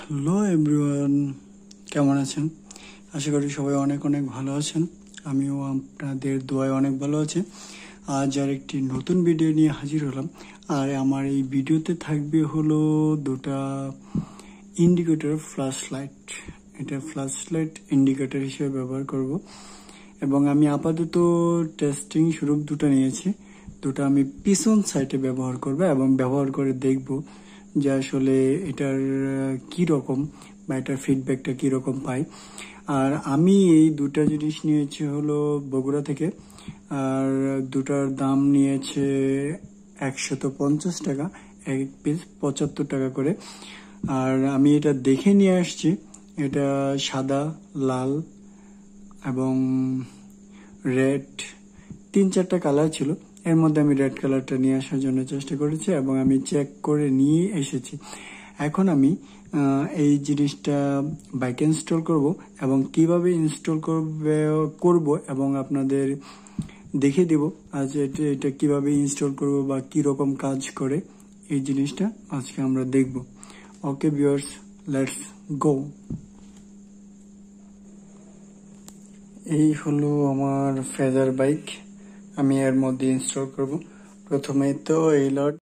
Hello everyone, কেমন আছেন? আশা করি সবাই অনেক অনেক ভালো আছেন। আমিও আপনাদের দোয়ায় অনেক ভালো আছি। আজ আর একটি নতুন ভিডিও নিয়ে হাজির হলাম। আর আমার এই ভিডিওতে থাকবে হলো দুটা ইন্ডিকেটর ফ্ল্যাশ লাইট। এটা ফ্ল্যাশ লাইট ইন্ডিকেটর হিসেবে ব্যবহার করব এবং আমি আপাতত টেস্টিং স্বরূপ দুটো নিয়েছি। দুটো আমি পিছন সাইডে ব্যবহার করব এবং ব্যবহার করে দেখব যে আসলে এটার কি রকম বা এটার ফিডব্যাকটা কি রকম পাই। আর আমি এই দুটা জিনিস নিয়েছি হলো বগুড়া থেকে। আর দুটার দাম নিয়েছে 150 টাকা, এক পিস 75 টাকা করে। আর আমি এটা দেখে নিয়ে আসছি। এটা সাদা, লাল এবং রেড, 3-4টা কালার ছিল। এর মধ্যে আমি রেড কালারটা নিয়ে আসার জন্য চেষ্টা করেছি এবং আমি চেক করে নিয়ে এসেছি। এখন আমি এই জিনিসটা বাইকে ইনস্টল করব এবং কিভাবে ইনস্টল করব এবং আপনাদের দেখিয়ে দেব আজ এটা কিভাবে ইনস্টল করব বা কি রকম কাজ করে। এই জিনিসটা আজকে আমরা দেখব। Okay viewers, let's go. এই হলো আমার ফেজার বাইক, আমি এর মধ্যে ইনস্টল করব। প্রথমে তো এই লট